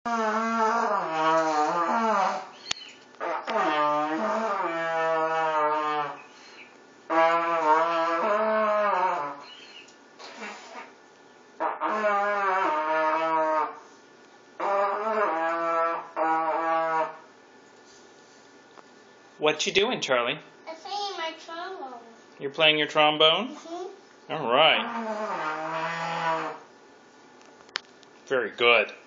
What you doing, Charlie? I'm playing my trombone. You're playing your trombone? Mm-hmm. All right. Very good.